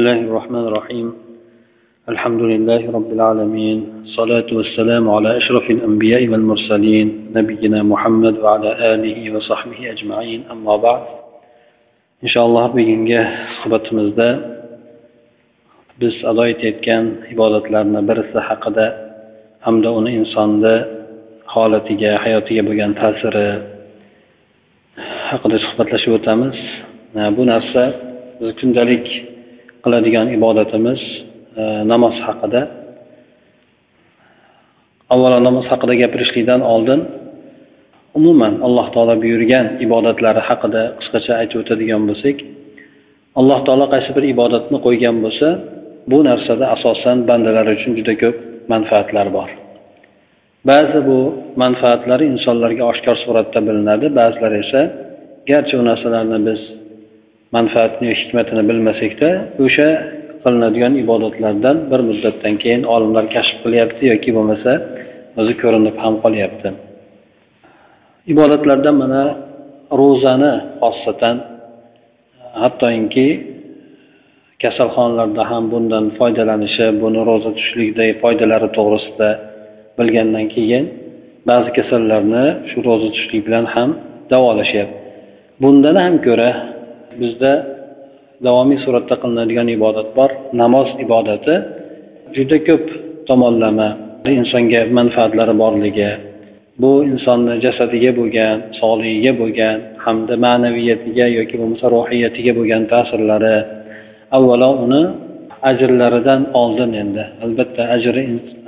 بسم الله الرحمن الرحيم الحمد لله رب العالمين الصلاة والسلام على أشرف الأنبياء والمرسلين نبينا محمد وعلى آله وصحبه أجمعين أما بعد إن شاء الله bugungi suhbatimizda biz ado etayotgan ibodatlarning birisi haqida hamda uni insonni holatiga, hayotiga bo'lgan ta'siri haqida suhbatlashib o'tamiz. Bu narsa biz kundalik qiladigan ibodatimiz namoz haqida. Avvalo namoz haqida gapirishlikdan oldin umuman Alloh taolo buyurgan ibodatlari haqida qisqacha aytib o'tadigan bo'lsak, Alloh taolo qaysi bir ibodatni qo'ygan bo'lsa, bu narsada asosan bandalar uchun juda ko'p manfaatlar bor. Ba'zi bu manfaatlar insonlarga oshkor suratda bilinadi, ba'zilari esa garchi u narsalarni biz manfaatni va hikmatini bilmasak-da, o'sha qilinadigan ibodatlardan bir muddatdan keyin olimlar kashf qilyapti yoki bo'lmasa o'zi ko'rinib ham qolyapti. Ibodatlardan mana ro'zani xossatan hattoki kasalxonalarda ham bundan foydalanishi, buni ro'za tutishlikdagi foydalari to'g'risida bilgandan keyin ba'zi kasallarni shu ro'za tutishlik bilan ham davolashyapti. Bundan ham ko'ra bizda davomiy suratda qilinadigan ibodat bor. Namoz ibodati juda ko'p tomonlama insonga manfaatlari borligi, bu insonning jasadiga bo'lgan, sog'ligiga bo'lgan hamda ma'naviyatiga yoki bo'lmasa ruhiyatiga bo'lgan ta'sirlari, avvalo uni ajrlaridan oldin endi albatta ajri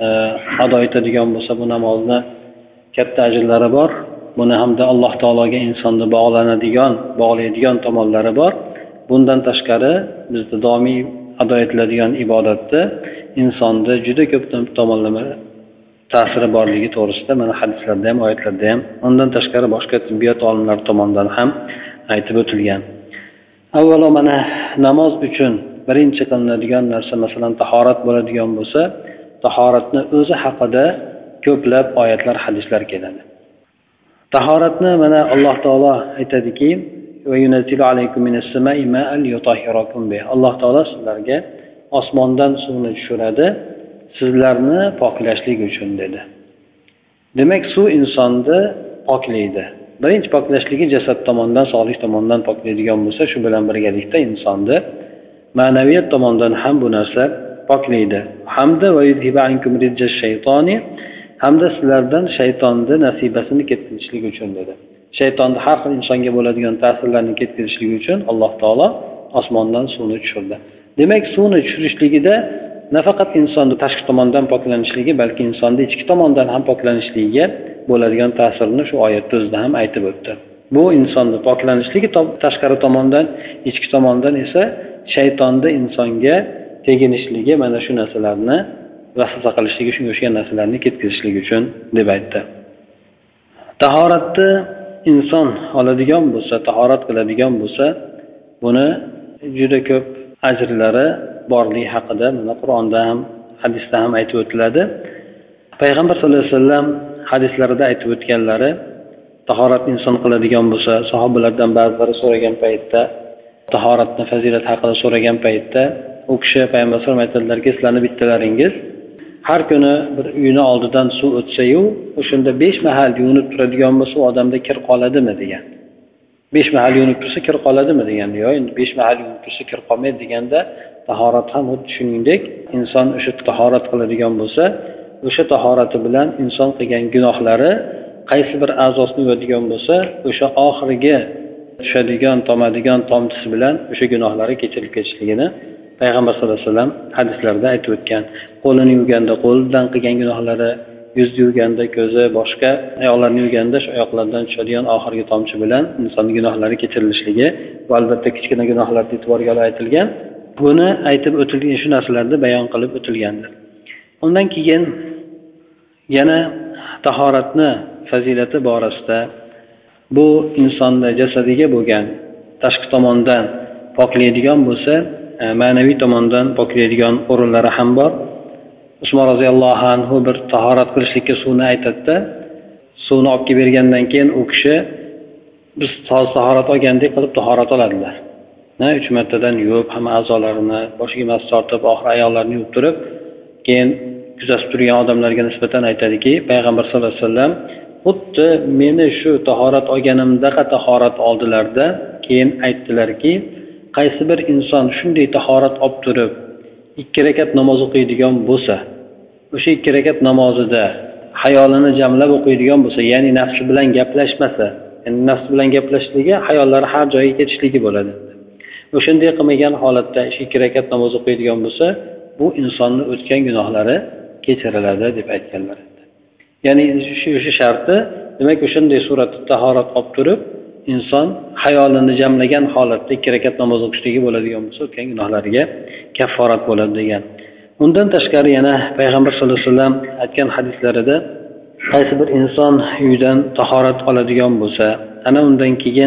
ado etadigan bo'lsa bu namozni katta ajrlari bor. Buni hamda Alloh taologa insonni bog'laydigan tomonlari bor. Bundan tashqari bizda doimiy ado etiladigan ibodatda insonda juda ko'p tomonlama ta'siri borligi to'g'risida mana hadislarda ham, oyatlarda ham, undan tashqari boshqa tibbiyot olimlari tomonidan ham aytib o'tilgan. Avvalo mana namoz uchun birinchi qilinadigan narsa masalan tahorat bo'ladigan bo'lsa, tahoratni o'zi haqida ko'plab oyatlar, hadislar keladi. Tahoratni mana Alloh taolo aytadiki, va yunazzilu alaykum minas samai ma'an yutahhirakum bih. Alloh taolo sizlarga osmondan suvni tushiradi, sizlarni poklashlik uchun dedi. Demak, suv insonni poklaydi. Birinchi poklashligi jasad tomonidan, sog'lik tomonidan poklaydigan bo'lsa, shu bilan birgalikda insonni ma'naviyat tomonidan ham bu narsa poklaydi. Hamda va yuzhiba ankum rijjash shaytoni, hamda sizlardan shaytonning nasibasini ketkazishlik uchun dedi. Shaytonning har xil insonga bo'ladigan ta'sirlarni ketkazishlik uchun Alloh taolo osmondan suvni tushirdi. Demak, suvni tushirishligida nafaqat insonning tashqi tomondan poklanishligi, balki insonning ichki tomondan ham poklanishligiga bo'ladigan ta'sirini shu oyatda o'zida ham aytib o'tdi. Bu insonning poklanishligi tashqari tomondan, ichki tomondan esa shaytonning insonga teginishligi, mana shu narsalarni vasvasa qilishligi, shunga o'xshagan narsalarni ketkazishligi uchun deb aytdi. Tahoratni inson oladigan bo'lsa, tahorat qiladigan bo'lsa, buni juda ko'p ajrlari borligi haqida mana Qur'onda ham, hadisda ham aytib o'tiladi. Payg'ambar sollallohu alayhi vasallam hadislarida aytib o'tganlari, tahoratni inson qiladigan bo'lsa, sahobalardan ba'zilari so'ragan paytda, tahoratning fazilati haqida so'ragan paytda, u kishi payg'ambar sollallohu alayhi vasallam aytadilarki, sizlarning bittalaringiz har kuni bir uyini oldidan suv o'tsa-yu, o'shanda 5 mahal yuvinib turadigan bo'lsa, u odamda kir qoladimi degan. 5 mahal yuvinib tursa kir qoladimi degan. Yo'q, endi 5 mahal yuvinib tursa kir qolmaydi deganda, tahorat ham xuddi shuningdek, inson o'sha tahorat qiladigan bo'lsa, o'sha tahorati bilan inson qilgan gunohlari qaysi bir a'zosini yuvadigan bo'lsa, o'sha oxirgi tushadigan, tomadigan tomchisi bilan o'sha gunohlari kechirilib ketishligini Payg'ambar sollallohu alayhi vasallam hadislarda aytib o'tgan. Qo'lini yuvganda qo'ldan qilgan gunohlari, yuzni yuvganda ko'zi, boshqa oyoqlarni yuvganda shu oyoqlardan tushadigan oxirgi tomchi bilan insonning gunohlari kechirilishligi va albatta kichkina gunohlarni e'tiborga olib aytilgan. Buni aytib o'tilgan shu narsalarni bayon qilib o'tilgandir. Undan keyin yana tahoratni fazilati borasida bu insonning jasadiga bo'lgan tashqi tomondan poklaydigan bo'lsa, ma'naviy tomondan poklaydigan o'rinlari ham bor. Usmon roziyallohu anhu bir tahorat qilishlikka suvni aytadi. Suvni olib kelib bergandan keyin u kishi biz tahorat olgandek qilib tahorat oladilar. 3 martadan yuvib, hamma a'zolarini, boshiga mas tortib, oxiri oyoqlarini yuvib turib, keyin kuzatib turgan odamlarga nisbatan aytadiki, payg'ambar sollallohu alayhi vasallam xuddi meni shu tahorat olganimdaqa tahorat oldilarda, keyin aytdilarki, qaysi bir inson shunday tahorat olib turib 2 rakat namoz o'qiydigan bo'lsa, o'sha 2 rakat namozida hayolini jamlab o'qiydigan bo'lsa, ya'ni nafsi bilan gaplashmasa, ya'ni nafsi bilan gaplashishligi, hayollari har joyga ketishligi bo'ladi. O'shanday qilmagan holatda 2 rakat namoz o'qiydigan bo'lsa, bu insonning o'tgan gunohlari kechiriladi deb aytganlar. Ya'ni o'sha sharti, demak o'shanday suratda tahorat olib turib, inson hayolini jamlagan holatda 2 rakat namoz o'qishligi bo'ladigan bo'lsa, o'tgan gunohlariga kafforat bo'ladi degan. Undan tashqari yana payg'ambar sollallohu alayhi vasallam aytgan hadislarida qaysi bir inson uydan tahorat oladigan bo'lsa, ana undan keyin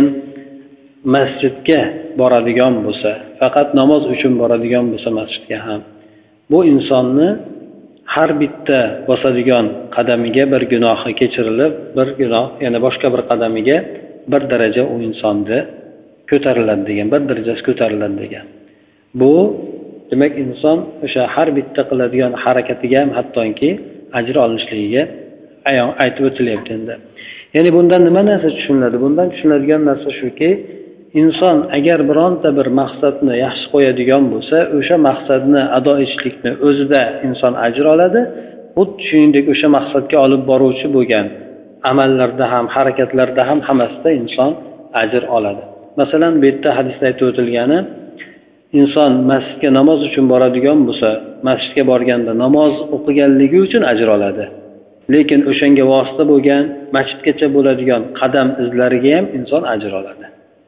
masjidga boradigan bo'lsa, faqat namoz uchun boradigan bo'lsa masjidga ham, bu insonni har bitta bosadigan qadamiga bir gunohi kechirilib, bir gunoh yana boshqa bir qadamiga bir daraja u insonni ko'tariladi degan, bir darajasi ko'tariladi degan. Bu demak inson o'sha har bitta qiladigan harakatiga ham hattoki ajr olishligiga ayon aytib o'tilyapti endi. Ya'ni bundan nima narsa tushuniladi? Bundan tushunadigan narsa shuki, inson agar bironta bir maqsadni yaxshi qo'yadigan bo'lsa, o'sha maqsadni ado etishlikni o'zida inson ajr oladi. Xuddi shuningdek o'sha maqsadga olib boruvchi bo'lgan amallarda ham, harakatlarda ham hammasida inson ajr oladi. Masalan, bu yerda hadisda aytib o'tilgani, inson masjidga namoz uchun boradigan bo'lsa, masjidga borganda namoz o'qiganligi uchun ajr oladi. Lekin o'shanga vosita bo'lgan masjidgacha bo'ladigan qadam izlariga ham inson ajr oladi.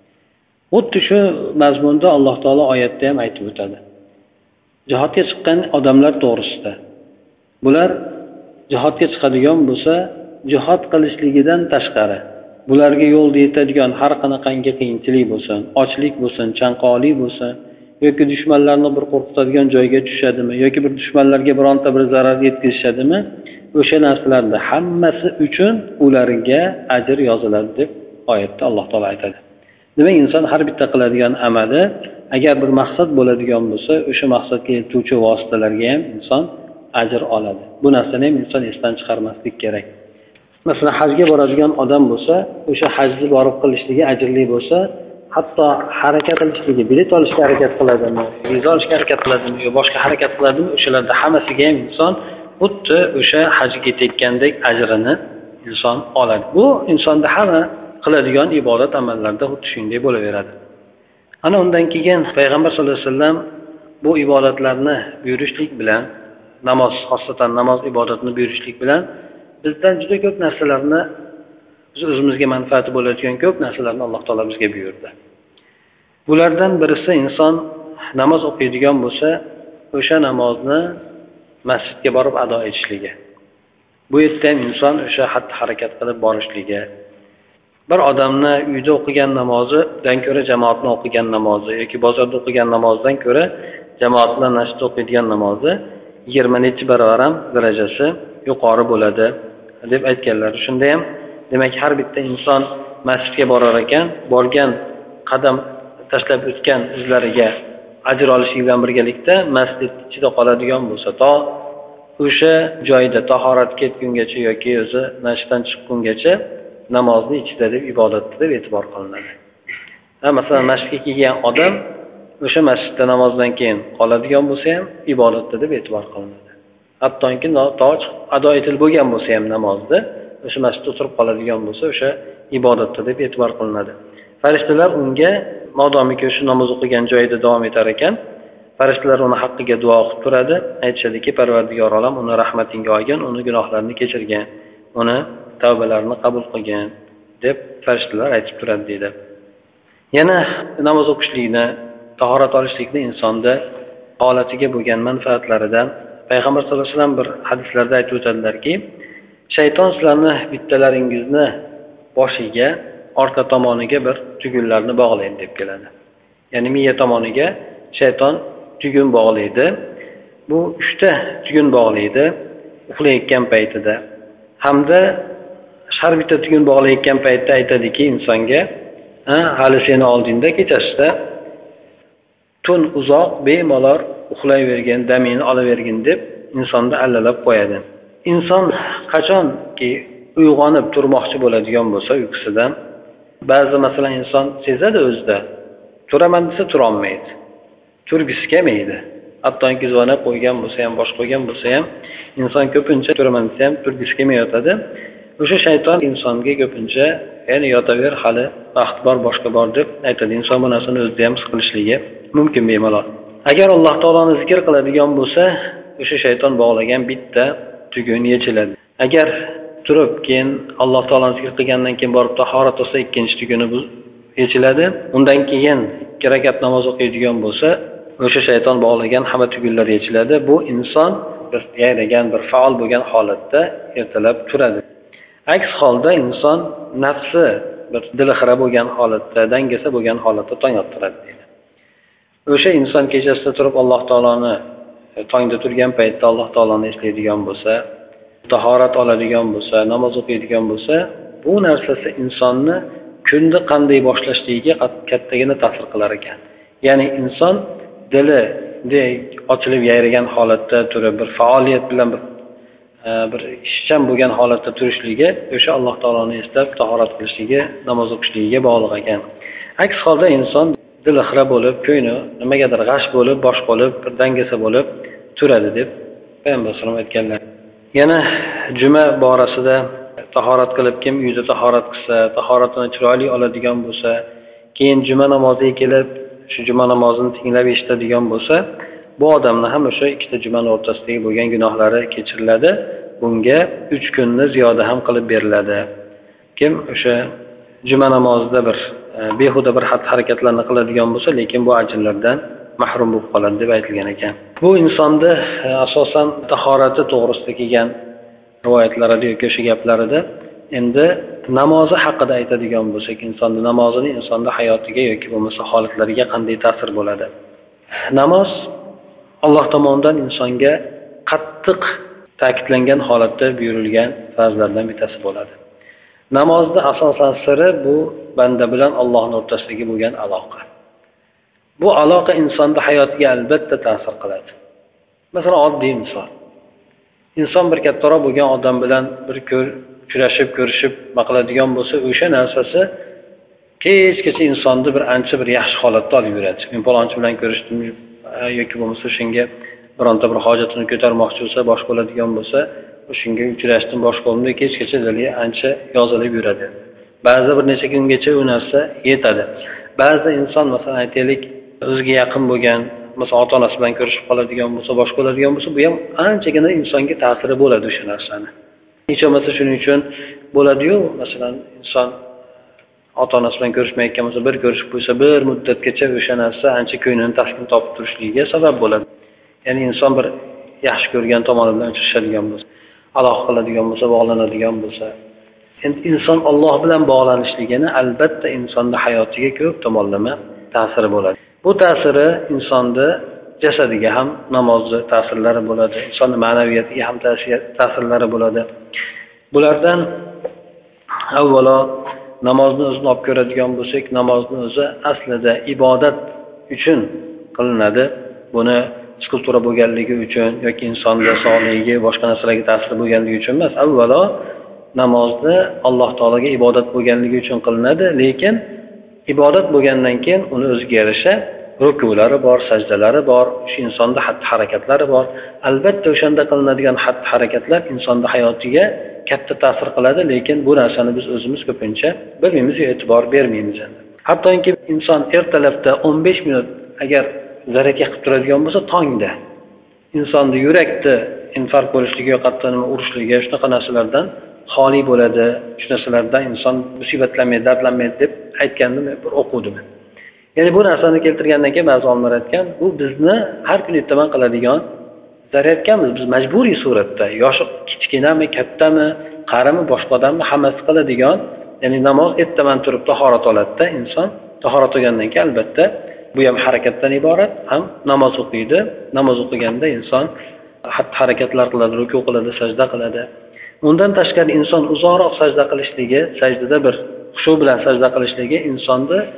Xuddi shu mazmunda Alloh taolo oyatda ham aytib o'tadi. Jihodga chiqqan odamlar to'g'risida. Bular jihodga chiqadigan bo'lsa, jihod qilishligidan tashqari bularga yo'lda yetadigan har qanaqangi qiyinchilik bo'lsin, ochlik bo'lsin, chanqoqlik bo'lsin, yoki dushmanlarni bir qo'rqitadigan joyga tushadimi, yoki bir dushmanlarga bironta bir zarar yetkazishadimi, o'sha narsalarda hammasi uchun ularga ajr yoziladi deb oyatda Alloh taolo aytadi. Demak, inson har bitta qiladigan amali agar bir maqsad bo'ladigan bo'lsa, o'sha maqsadga yetuvchi vositalarga ham inson ajr oladi. Bu narsani ham inson esdan chiqarmaslik kerak. Masalan, hajga boradigan odam bo'lsa, o'sha hajni borib qilishligi ajrli bo'lsa, hatto harakat qilishligi, bilet olishga harakat qiladimi, viza olishga harakat qiladimi, yo boshqa harakat qiladimi, o'shalarda hammasiga ham inson xuddi o'sha hajga ketgandek ajrini inson oladi. Bu insonda hamma qiladigan ibodat amallarda xuddi shunday bo'laveradi. Ana undan keyin payg'ambar sollallohu alayhi vasallam bu ibodatlarni buyurishlik bilan, namoz, xosatan namoz ibodatini buyurishlik bilan bizdan juda ko'p narsalarni, biz o'zimizga manfaati bo'ladigan ko'p narsalarni Alloh taolo bizga buyurdi. Bulardan birisi inson namoz o'qiydigan bo'lsa, o'sha namozni masjidga borib ado etishligi. Bu yerda ham inson o'sha xatti-harakat qilib borishligi. Bir odamni uyda o'qigan namozidan ko'ra jamoatni o'qigan namozi yoki bozorda o'qigan namozdan ko'ra jamoat bilan masjidda o'qiydigan namozi 20 necha barobar ham darajasi yuqori bo'ladi deb aytganlar. Shunda ham demak har bitta inson masjidga borar ekan, borgan qadam tashlab o'tgan izlariga ajr olishi bilan birgalikda masjid ichida qoladigan bo'lsa, to o'sha joyda tahorat ketgungacha yoki o'zi masjiddan chiqqungacha namozni ichida deb ibodatda deb e'tibor qilinadi. Masalan, masjidga kelgan odam o'sha masjidda namozdan keyin qoladigan bo'lsa ham ibodatda deb e'tibor qilinadi. Hattoki toj ado etilib bo'lgan bo'lsa ham namozda o'sha masjidda o'tirib qoladigan bo'lsa, o'sha ibodatda deb e'tibor qilinadi. Farishtalar unga modomiki o'sha namoz o'qigan joyida davom etar ekan, farishtalar uni haqqiga duo qilib turadi, aytishadiki, Parvardigor olam uni rahmatingga olgin, uni gunohlarini kechirgan, uni tavbalarini qabul qilgan deb farishtalar aytib turadi deydi. Yana namoz o'qishlikni, tahorat olishlikni insonda holatiga bo'lgan manfaatlaridan payg'ambar sollallohu alayhi vasallam bir hadislarda aytib o'tadilarki, shayton sizlarni bittalaringizni boshiga, orqa tomoniga bir tugunlarni bog'laydi deb keladi. Ya'ni miya tomoniga shayton tugun bog'laydi. Bu 3 ta tugun bog'laydi uxlayotgan paytida. Hamda har bitta tugun bog'layotgan paytda aytadiki insonga, hali seni oldingda kechasida tun uzoq bemalol uxlayvergin, damingni olavergin deb insonni allalab qo'yadi. Inson qachonki uyg'onib turmoqchi bo'ladigan bo'lsa uyqusidan, ba'zi masalan inson sezadi o'zida, turaman desa turolmaydi, turgisi kelmaydi. Hattoki zona qo'ygan bo'lsa ham, bosh qo'ygan bo'lsa ham, inson ko'pincha turaman desa ham turgisi kelmayotadi. O'sha shayton insonga ko'pincha ya'ni yotaver, hali vaqt bor, boshqa bor deb aytadi. Inson bu narsani o'zida ham his qilishligi mumkin bemalol. Agar Alloh taoloni zikr qiladigan bo'lsa, o'sha shayton bog'lagan bitta tugun yechiladi. Agar turib keyin Alloh taoloni zikr qilgandan keyin borib tahorat olsa, ikkinchi tuguni bu yechiladi. Undan keyin 2 rakat namoz o'qiydigan bo'lsa, o'sha shayton bog'lagan hamma tugunlar yechiladi. Bu inson bir yayragan, bir faol bo'lgan holatda ertalab turadi. Aks holda inson nafsi bir dilxira bo'lgan holatda, dangasa bo'lgan holatda tong ottiradi deydi. O'sha inson kechasida turib Alloh taoloni tongda turgan paytda Alloh taoloni eslaydigan bo'lsa, tahorat oladigan bo'lsa, namoz o'qiydigan bo'lsa, bu narsasi insonni kunni qanday boshlashligiga kattagina ta'sir qilar ekan. Ya'ni inson dili ochilib yayragan holatda turib, bir faoliyat bilan bir ishchan bo'lgan holatda turishligi o'sha Alloh taoloni eslab tahorat qilishligi, namoz o'qishligiga bog'liq ekan. Aks holda inson dili xira bo'lib, ko'ngli nimagadir g'ash bo'lib, bosh bo'lib, bir dangasa bo'lib turadi deb Payg'ambar sollallohu alayhi vasallam aytganlar. Yana juma borasida tahorat qilib, kim uyda tahorat qilsa, tahoratini chiroyli oladigan bo'lsa, keyin juma namoziga kelib, shu juma namozini tinglab eshitadigan bo'lsa, bu odamni ham o'sha ikkita jumaning o'rtasidagi bo'lgan gunohlari kechiriladi. Bunga 3 kunni ziyoda ham qilib beriladi. Kim o'sha juma namozida bir behuda bir xatti-harakatlarni qiladigan bo'lsa, lekin bu ajrlardan mahrum bo'lib qoladi deb aytilgan ekan. Bu insonni asosan tahorati to'g'risida kelgan rivoyatlarida yoki o'sha gaplarida endi namozi haqida aytadigan bo'lsak, insonning namozini insonning hayotiga yoki bo'lmasa holatlariga qanday ta'sir bo'ladi? Namoz Alloh tomonidan insonga qattiq ta'kidlangan holatda buyurilgan farzlardan bittasi bo'ladi. Namozning asosan siri bu banda bilan Allohning o'rtasidagi bo'lgan aloqa. Bu aloqa insonning hayotiga albatta ta'sir qiladi. Masalan, oddiy misol. Inson bir kattaroq bo'lgan odam bilan bir uchrashib, ko'rishib maqladigan bo'lsa, o'sha narsasi kechgacha insonni bir ancha bir yaxshi holatda olib yuradi. Men palonchi bilan ko'rishdim yoki bo'lmasa shunga bironta bir hojatini ko'tarmoqchi bo'lsa, bosh bo'ladigan bo'lsa, shunga uchrashdim, bosh qo'limda kechgacha dili ancha yozilib yuradi. Ba'zi bir necha kungacha u narsa yetadi. Ba'zi inson masalan aytaylik, o'ziga yaqin bo'lgan, masalan ota-onasi bilan ko'rishib qoladigan bo'lsa, bosh bo'ladigan bo'lsa, bu ham anchagina insonga ta'siri bo'ladi o'sha narsani. Hech bo'lmasa shuning uchun bo'ladi-yu, masalan inson ota-onasi bilan ko'rishmayotgan bo'lsa, bir ko'rishib qo'ysa, bir muddatgacha o'sha narsa ancha ko'nglini taskin topib turishligiga sabab bo'ladi. Ya'ni inson bir yaxshi ko'rgan tomoni bilan uchrashadigan bo'lsa, aloqa qiladigan bo'lsa, bog'lanadigan bo'lsa, endi inson Alloh bilan bog'lanishligini albatta insonning hayotiga ko'p tomonlama ta'siri bo'ladi. Bu ta'siri insonni jasadiga ham namozning ta'sirlari bo'ladi, insonning ma'naviyatiga ham ta'sirlari bo'ladi. Bulardan avvalo namozni o'zini olib ko'radigan bo'lsak, namozni o'zi aslida ibodat uchun qilinadi. Buni kultura bo'lganligi uchun yoki insonning sog'ligiga, boshqa narsalarga ta'sir bo'lganligi uchun emas. Avvalo namozni Alloh taolaga ibodat bo'lganligi uchun qilinadi, lekin ibodat bo'lgandan keyin uni o'ziga yarasha rukulari bor, sajdalari bor, shu insonning xatti-harakatlari bor. Albatta o'shanda qilinadigan xatti-harakatlar insonning hayotiga katta ta'sir qiladi, lekin bu narsani biz o'zimiz ko'pincha bilmaymiz, e'tibor bermaymiz endi. Hattoki inson ertalabda 15 minut agar zarakat qilib turadigan bo'lsa, tongda insonning yurakda infarkt bo'lishligi, qattiq urishligi, shunaqa narsalardan xoli bo'ladi. Shu narsalardan inson musibatlanmaydi, dardlanmaydi deb aytgandim, bir o'qidim. Ya'ni bu narsani keltirgandan keyin ba'zi olimlar aytgan, bu bizni har kuni ertaman qiladigan zaryadkamiz. Biz majburiy suratda, yoshi kichkinami, kattami, qarimi, boshqa odammi, hammasi qiladigan, ya'ni namoz ertaman turib tahorat oladida inson, tahorat olgandan keyin albatta bu ham harakatdan iborat, ham namoz o'qiydi. Namoz o'qiganda inson xatti-harakatlar qiladi, ruku qiladi, sajda qiladi. Undan tashqari inson uzoqroq sajda qilishligi, sajdada bir xushu bilan sajda qilishligi insonni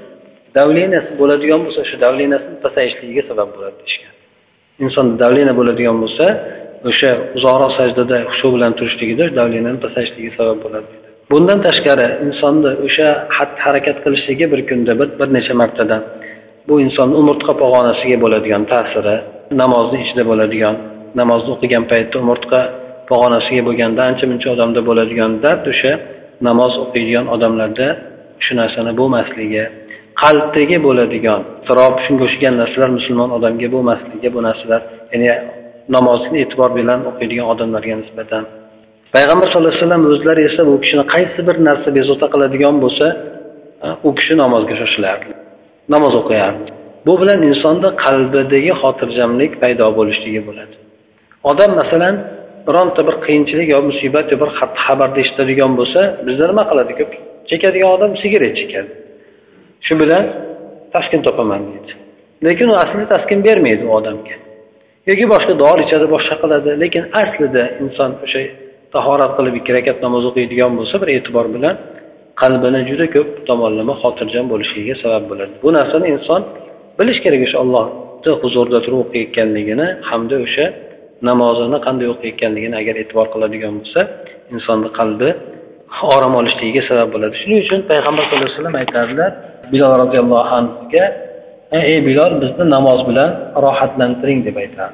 davleniyasi bo'ladigan bo'lsa, shu davleniyasini pasayishligiga sabab bo'ladi deyishgan. Insonda davleniya bo'ladigan bo'lsa, o'sha uzoqroq sajdada xushu bilan turishligida davleniyani pasayishligiga sabab bo'ladi. Bundan tashqari insonni o'sha harakat qilishligi bir kunda bir necha martadan bu insonning umurtqa pog'onasiga bo'ladigan ta'siri, namozning ichida bo'ladigan, namozni o'qigan paytda umurtqa pog'onasiga bo'lganda ancha-muncha odamda bo'ladigan dard o'sha namoz o'qiydigan odamlarda shu narsani bo'lmasligi, qalbdagi bo'ladigan sirob shunga o'xshagan narsalar musulmon odamga bo'lmasligi, bu narsalar ya'ni namozni e'tibor bilan o'qiydigan odamlarga nisbatan. Payg'ambar sollallohu alayhi vasallam o'zlari esa bu kishini qaysi bir narsa bezovta qiladigan bo'lsa, u kishi namozga shoshilardi, namoz o'qiyardi. Bu bilan insonda qalbidagi xotirjamlik paydo bo'lishligi bo'ladi. Odam masalan bironta bir qiyinchilik yo musibat yo bir xabarda eshitadigan bo'lsa, bizlar nima qiladi? Ko'p chekadigan odam sigaret chekadi. Shu bilan taskin topaman deydi. Lekin u aslida taskin bermaydi u odamga. Yoki boshqa dori ichadi, boshqa qiladi, lekin aslida inson o'sha tahorat qilib 2 rakat namoz o'qiydigan bo'lsa, bir e'tibor bilan qalbini juda ko'p tomonlama xotirjam bo'lishiga sabab bo'ladi. Bu narsani inson bilish kerak, o'sha Allohning huzurida turib o'qiyotganligini hamda o'sha namozini qanday o'qiyotganligini agar e'tibor qiladigan bo'lsa, insonning qalbi orom olishligiga sabab bo'ladi. Shuning uchun payg'ambar sollallohu alayhi vasallam aytadilar, Bilol roziyallohu anhuga, "Ey Bilol, bizni namoz bilan rohatlantiring" deb aytadi.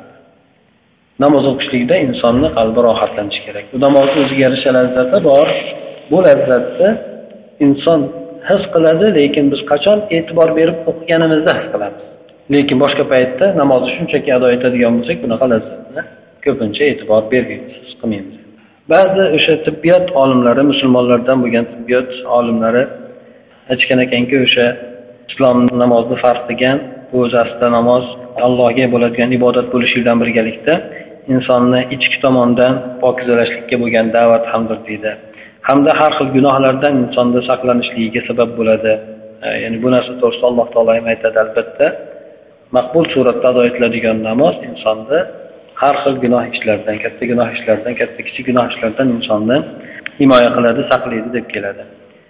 Namoz o'qishlikda insonning qalbi rohatlanishi kerak. Bu namozning o'ziga yarasha lazzati bor. Bu lazzatni inson his qiladi, lekin biz qachon e'tibor berib o'qiganimizda his qilamiz. Lekin boshqa paytda namozni shunchaki ado etadigan bo'lsak, bunaqa lazzatni ko'pincha e'tibor bermaymiz, his qilmaymiz. Ba'zi o'sha tibbiyot olimlari, musulmonlardan bo'lgan tibbiyot olimlari aytgan ekanki, o'sha islom namozni farq qilgan, bu o'zi aslida namoz Allohga bo'ladigan ibodat bo'lishi bilan birgalikda insonni ichki tomondan pokizalashlikka bo'lgan da'vat hamdir deydi. Hamda har xil gunohlardan insonda saqlanishligiga sabab bo'ladi. Ya'ni bu narsa to'g'risida Alloh taolo ham aytadi, albatta. Maqbul suratda ado etiladigan namoz insonni har xil gunoh ishlardan, katta gunoh ishlardan, katta kichik gunoh ishlardan insonni himoya qiladi, saqlaydi deb keladi.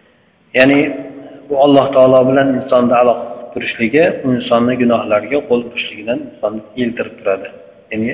Ya'ni bu Alloh taolo bilan insonda aloqa turishligi, insonning gunohlariga qo'l urishligidan insonni yiltirib turadi. Ya'ni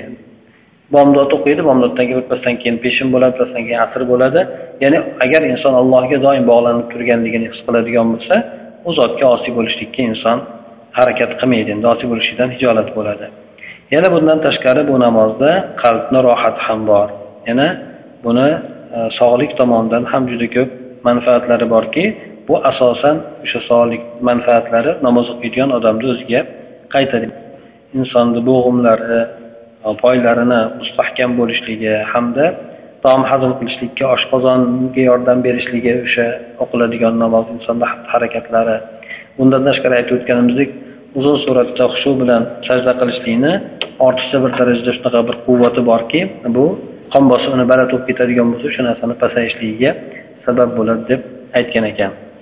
bomdod o'qiydi, bomdoddan keyin o'tmasdan keyin peshin bo'ladi, o'tmasdan keyin asr bo'ladi. Ya'ni agar inson Allohga doim bog'lanib turganligini his qiladigan bo'lsa, u zotga osiy bo'lishlikka inson harakat qilmaydi, endi osiy bo'lishdan hijolat bo'ladi. Yana bundan tashqari bu namozda qalbni rohati ham bor. Yana buni sog'lik tomonidan ham juda ko'p manfaatlari borki, bu asosan o'sha sog'lik manfaatlari namoz o'qiydigan odamni o'ziga qaytadi. Insonning bo'g'imlari, poylarini mustahkam bo'lishligi hamda taom hazm qilishlikka, oshqozonga yordam berishligi o'sha o'qiladigan namoz insonning harakatlari. Bundan tashqari aytib o'tganimizdek, uzun suratda xushu bilan sajda qilishlikni ortiqcha bir darajada shunaqa bir quvvati borki, bu qon bosimini baland o'tib ketadigan bo'lsa, shu narsani pasayishligiga sabab bo'ladi deb aytgan ekan.